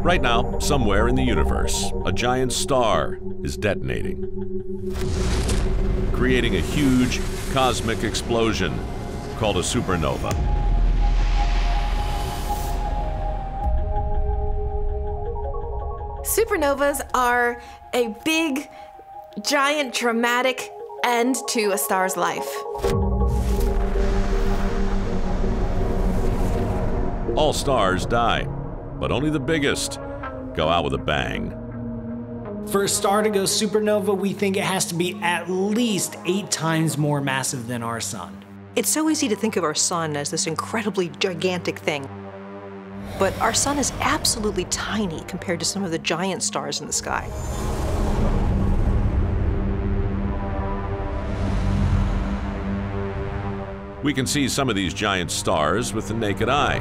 Right now, somewhere in the universe, a giant star is detonating, creating a huge cosmic explosion called a supernova. Supernovas are a big, giant, dramatic end to a star's life. All stars die, but only the biggest go out with a bang. For a star to go supernova, we think it has to be at least 8 times more massive than our sun. It's so easy to think of our sun as this incredibly gigantic thing. But our sun is absolutely tiny compared to some of the giant stars in the sky. We can see some of these giant stars with the naked eye.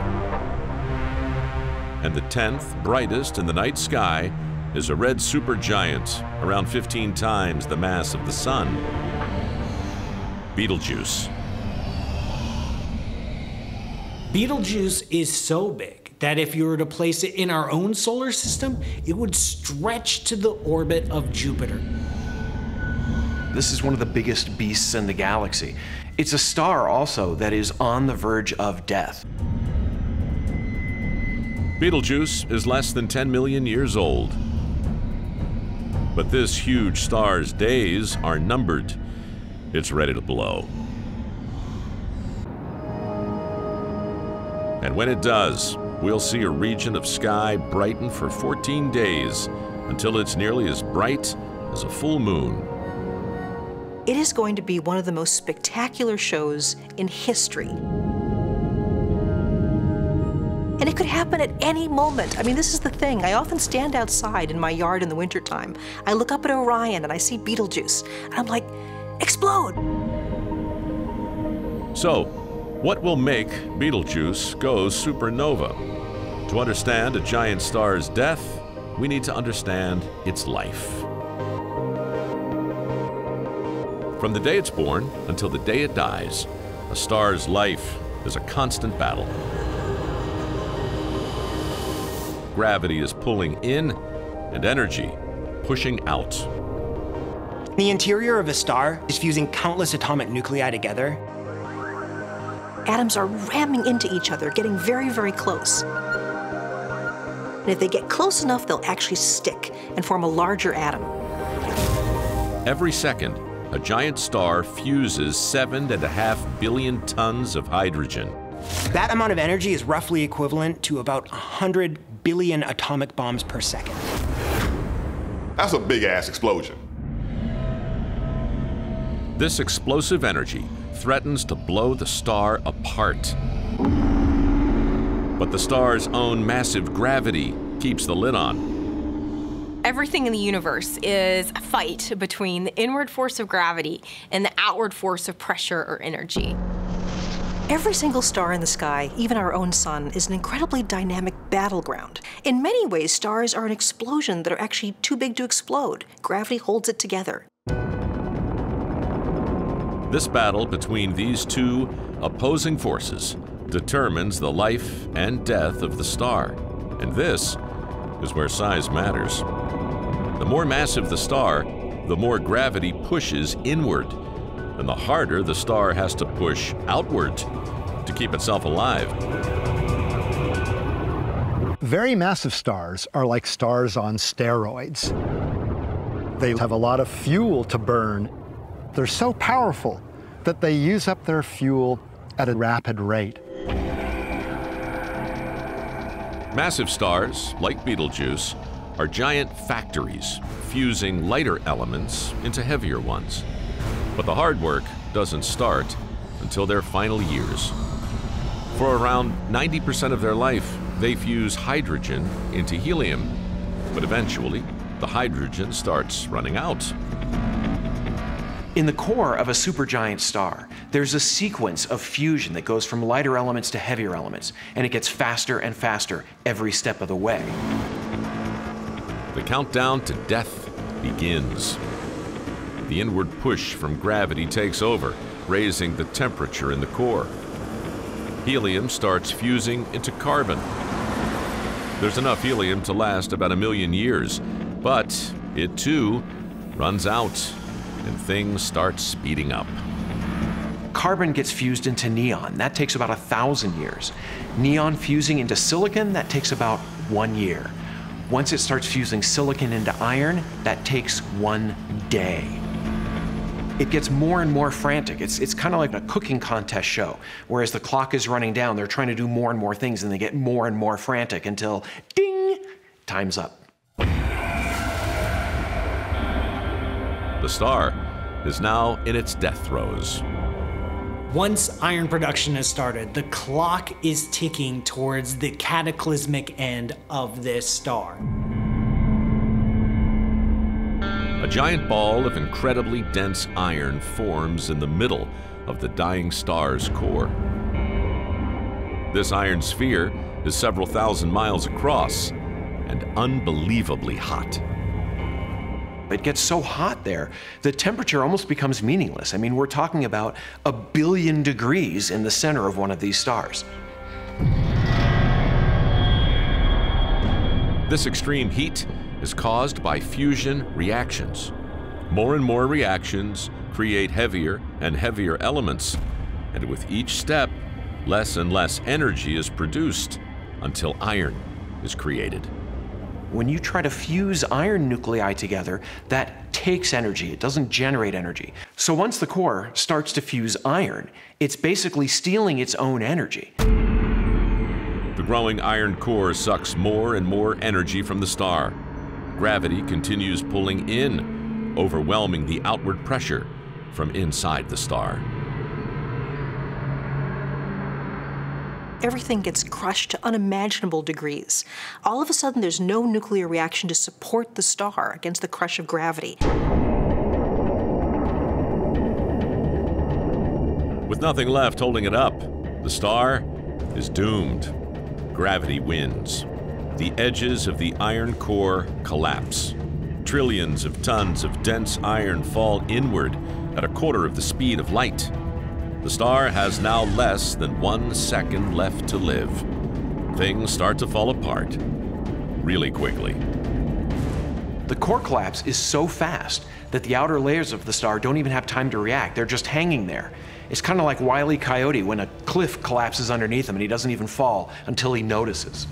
And the 10th brightest in the night sky is a red supergiant, around 15 times the mass of the sun. Betelgeuse. Betelgeuse is so big that if you were to place it in our own solar system, it would stretch to the orbit of Jupiter. This is one of the biggest beasts in the galaxy. It's a star also that is on the verge of death. Betelgeuse is less than 10 million years old. But this huge star's days are numbered. It's ready to blow. And when it does, we'll see a region of sky brighten for 14 days until it's nearly as bright as a full moon. It is going to be one of the most spectacular shows in history. And it could happen at any moment. I mean, this is the thing. I often stand outside in my yard in the wintertime. I look up at Orion and I see Betelgeuse, and I'm like, explode! So, what will make Betelgeuse go supernova? To understand a giant star's death, we need to understand its life. From the day it's born until the day it dies, a star's life is a constant battle. Gravity is pulling in and energy pushing out. The interior of a star is fusing countless atomic nuclei together. Atoms are ramming into each other, getting very, very close. And if they get close enough, they'll actually stick and form a larger atom. Every second, a giant star fuses 7.5 billion tons of hydrogen. That amount of energy is roughly equivalent to about 100 billion atomic bombs per second. That's a big-ass explosion. This explosive energy threatens to blow the star apart. But the star's own massive gravity keeps the lid on. Everything in the universe is a fight between the inward force of gravity and the outward force of pressure or energy. Every single star in the sky, even our own sun, is an incredibly dynamic battleground. In many ways, stars are an explosion that are actually too big to explode. Gravity holds it together. This battle between these two opposing forces determines the life and death of the star. And this is where size matters. The more massive the star, the more gravity pushes inward, and the harder the star has to push outward to keep itself alive. Very massive stars are like stars on steroids. They have a lot of fuel to burn. They're so powerful that they use up their fuel at a rapid rate. Massive stars, like Betelgeuse, are giant factories, fusing lighter elements into heavier ones. But the hard work doesn't start until their final years. For around 90% of their life, they fuse hydrogen into helium, but eventually, the hydrogen starts running out. In the core of a supergiant star, there's a sequence of fusion that goes from lighter elements to heavier elements, and it gets faster and faster every step of the way. The countdown to death begins. The inward push from gravity takes over, raising the temperature in the core. Helium starts fusing into carbon. There's enough helium to last about 1 million years, but it too runs out and things start speeding up. Carbon gets fused into neon. That takes about 1,000 years. Neon fusing into silicon, that takes about 1 year. Once it starts fusing silicon into iron, that takes 1 day. It gets more and more frantic. It's kind of like a cooking contest show, whereas the clock is running down, they're trying to do more and more things, and they get more and more frantic until, ding, time's up. The star is now in its death throes. Once iron production has started, the clock is ticking towards the cataclysmic end of this star. A giant ball of incredibly dense iron forms in the middle of the dying star's core. This iron sphere is several thousand miles across and unbelievably hot. It gets so hot there, the temperature almost becomes meaningless. I mean, we're talking about 1 billion degrees in the center of one of these stars. This extreme heat is caused by fusion reactions. More and more reactions create heavier and heavier elements, and with each step, less and less energy is produced until iron is created. When you try to fuse iron nuclei together, that takes energy. It doesn't generate energy. So once the core starts to fuse iron, it's basically stealing its own energy. The growing iron core sucks more and more energy from the star. Gravity continues pulling in, overwhelming the outward pressure from inside the star. Everything gets crushed to unimaginable degrees. All of a sudden, there's no nuclear reaction to support the star against the crush of gravity. With nothing left holding it up, the star is doomed. Gravity wins. The edges of the iron core collapse. Trillions of tons of dense iron fall inward at 1/4 of the speed of light. The star has now less than 1 second left to live. Things start to fall apart really quickly. The core collapse is so fast that the outer layers of the star don't even have time to react. They're just hanging there. It's kind of like Wile E. Coyote when a cliff collapses underneath him and he doesn't even fall until he notices.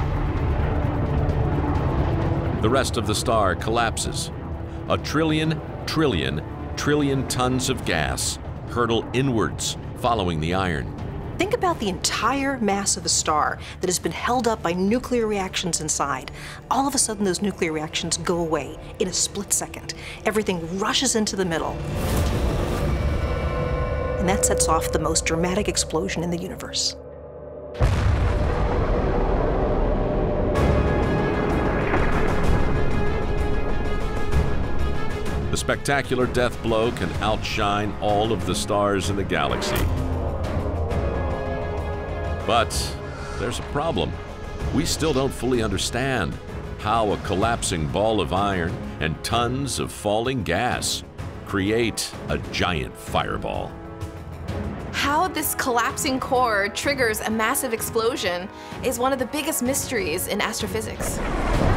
The rest of the star collapses. 1 trillion tons of gas hurtle inwards, following the iron. Think about the entire mass of a star that has been held up by nuclear reactions inside. All of a sudden, those nuclear reactions go away in a split second. Everything rushes into the middle. And that sets off the most dramatic explosion in the universe. The spectacular death blow can outshine all of the stars in the galaxy. But there's a problem. We still don't fully understand how a collapsing ball of iron and tons of falling gas create a giant fireball. How this collapsing core triggers a massive explosion is one of the biggest mysteries in astrophysics.